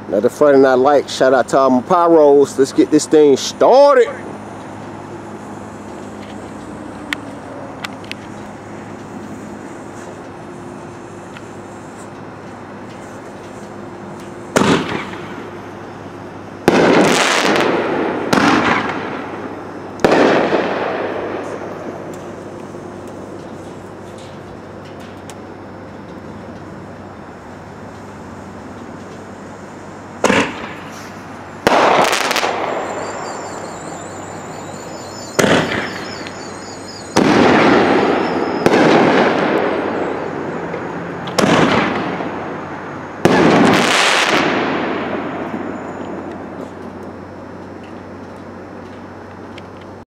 Another Friday Night Light. Shout out to all my pyros. Let's get this thing started.